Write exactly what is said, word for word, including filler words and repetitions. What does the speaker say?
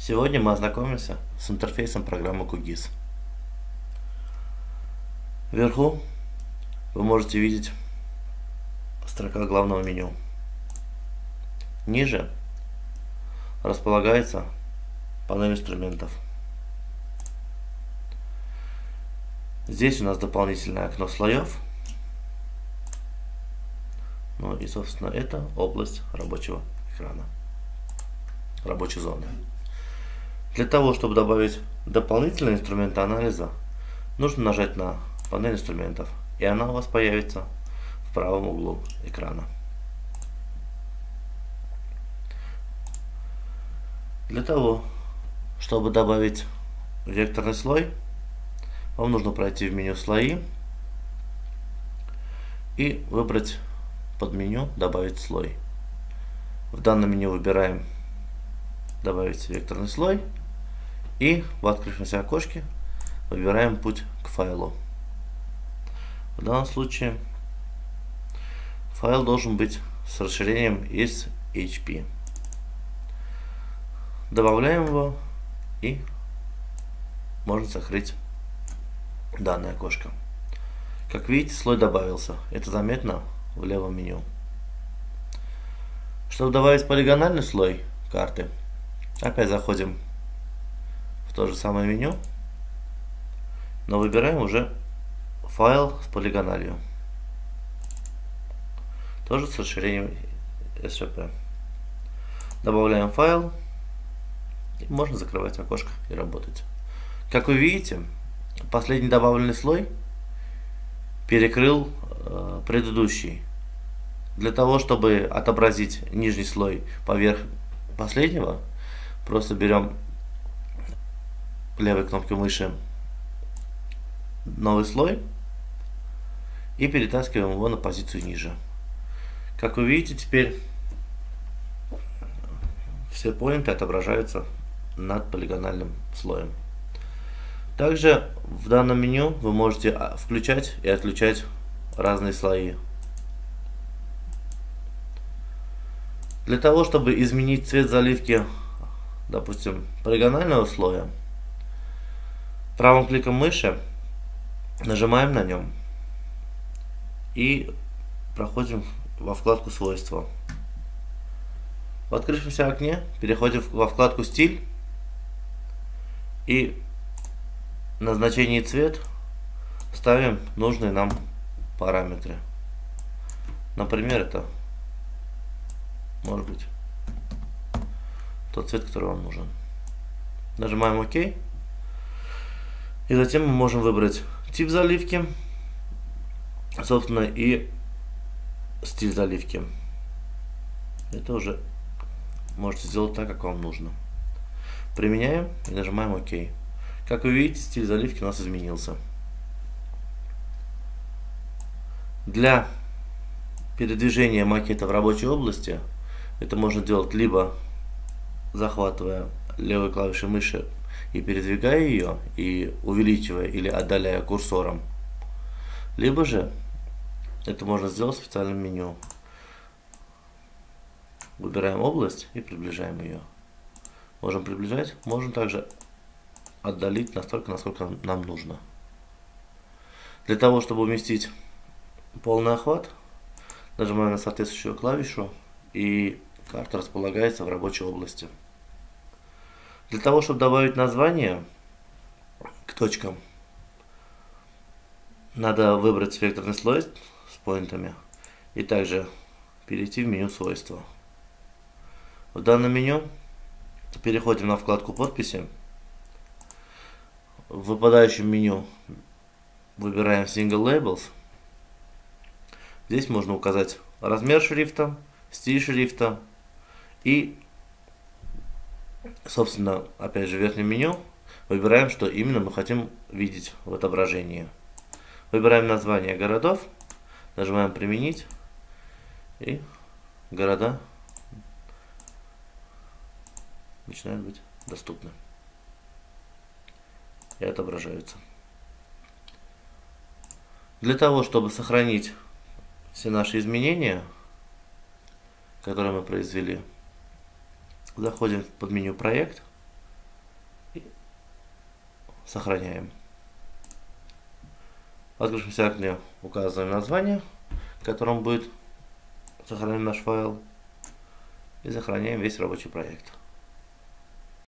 Сегодня мы ознакомимся с интерфейсом программы кугис. Вверху вы можете видеть строка главного меню. Ниже располагается панель инструментов. Здесь у нас дополнительное окно слоев. Ну и, собственно, это область рабочего экрана, рабочей зоны. Для того, чтобы добавить дополнительные инструменты анализа, нужно нажать на панель инструментов, и она у вас появится в правом углу экрана. Для того, чтобы добавить векторный слой, вам нужно пройти в меню «Слои» и выбрать под меню «Добавить слой». В данном меню выбираем «Добавить векторный слой» и в открывшемся окошке выбираем путь к файлу. В данном случае файл должен быть с расширением из эйч пи. Добавляем его и можно закрыть данное окошко. Как видите, слой добавился. Это заметно в левом меню. Чтобы добавить полигональный слой карты, опять заходим в то же самое меню, но выбираем уже файл с полигональю, тоже с расширением эс ши пи. Добавляем файл, и можно закрывать окошко и работать. Как вы видите, последний добавленный слой перекрыл э, предыдущий. Для того, чтобы отобразить нижний слой поверх последнего, просто берем левой кнопкой мыши новый слой и перетаскиваем его на позицию ниже. Как вы видите, теперь все поинты отображаются над полигональным слоем. Также в данном меню вы можете включать и отключать разные слои. Для того, чтобы изменить цвет заливки, допустим, полигонального слоя, правым кликом мыши нажимаем на нем и проходим во вкладку «Свойства». В открывшемся окне переходим во вкладку «Стиль» и на значение «Цвет» ставим нужные нам параметры. Например, это может быть тот цвет, который вам нужен. Нажимаем ОК. И затем мы можем выбрать тип заливки, собственно, и стиль заливки. Это уже можете сделать так, как вам нужно. Применяем и нажимаем ОК. Как вы видите, стиль заливки у нас изменился. Для передвижения макета в рабочей области это можно делать либо захватывая левой клавишей мыши и передвигая ее, и увеличивая или отдаляя курсором, либо же это можно сделать в специальном меню. Выбираем область и приближаем ее. Можем приближать, можем также отдалить настолько, насколько нам нужно. Для того, чтобы уместить полный охват, нажимаем на соответствующую клавишу, и карта располагается в рабочей области. Для того, чтобы добавить название к точкам, надо выбрать векторный слой с поинтами и также перейти в меню «Свойства». В данном меню переходим на вкладку «Подписи». В выпадающем меню выбираем Single Labels. Здесь можно указать размер шрифта, стиль шрифта и, собственно, опять же в верхнем меню выбираем, что именно мы хотим видеть в отображении. Выбираем название городов, нажимаем «Применить», и города начинают быть доступны и отображаются. Для того, чтобы сохранить все наши изменения, которые мы произвели, заходим под меню «Проект», Сохраняем. В открывшемся окне указываем название, в котором будет сохранен наш файл. И сохраняем весь рабочий проект.